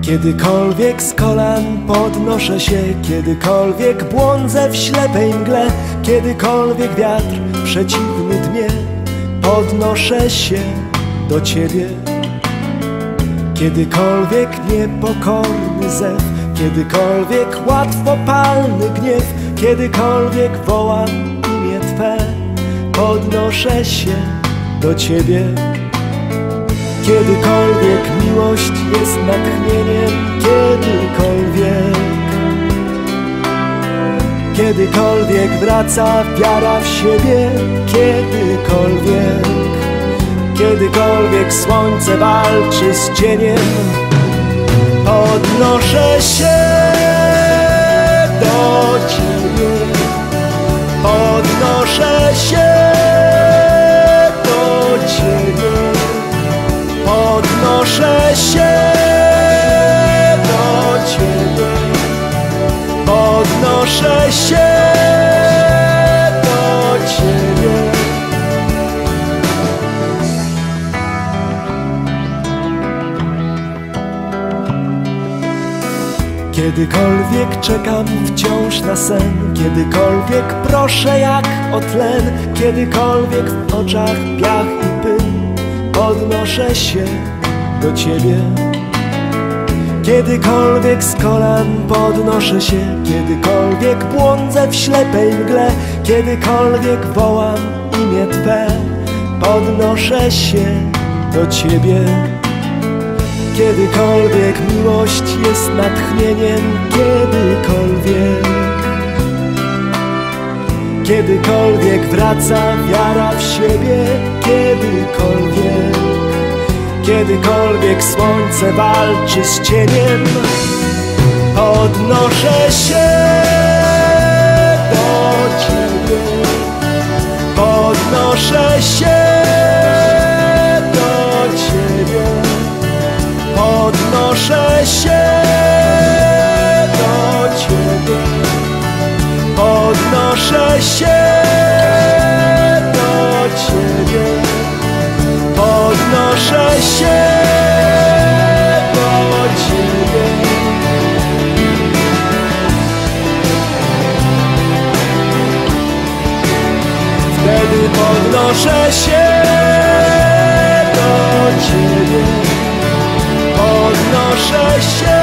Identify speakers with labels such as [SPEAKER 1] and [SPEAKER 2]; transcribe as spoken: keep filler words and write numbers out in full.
[SPEAKER 1] Kiedykolwiek z kolan podnoszę się, kiedykolwiek błądzę w ślepej mgle, kiedykolwiek wiatr przeciwny dmie, podnoszę się do Ciebie. Kiedykolwiek niepokorny zew, kiedykolwiek łatwopalny gniew, kiedykolwiek wołam imię Twe, podnoszę się do Ciebie. Kiedykolwiek miłość jest natchnieniem, kiedykolwiek Kiedykolwiek wraca wiara w siebie, kiedykolwiek Kiedykolwiek słońce walczy z cieniem, podnoszę się do Ciebie, podnoszę się do Ciebie, podnoszę się do Ciebie, podnoszę się do Ciebie. Kiedykolwiek czekam wciąż na sen, kiedykolwiek proszę jak o tlen, kiedykolwiek w oczach piach i pył, podnoszę się do Ciebie. Kiedykolwiek z kolan podnoszę się, kiedykolwiek błądzę w ślepej mgle, kiedykolwiek wołam imię Twe, podnoszę się do Ciebie. Kiedykolwiek miłość jest natchnieniem, kiedykolwiek Kiedykolwiek wraca wiara w siebie, kiedykolwiek Kiedykolwiek słońce walczy z cieniem, podnoszę się do Ciebie, podnoszę się do Ciebie, podnoszę się do Ciebie, podnoszę się do Ciebie, podnoszę się do Ciebie. Wtedy podnoszę się do Ciebie, podnoszę się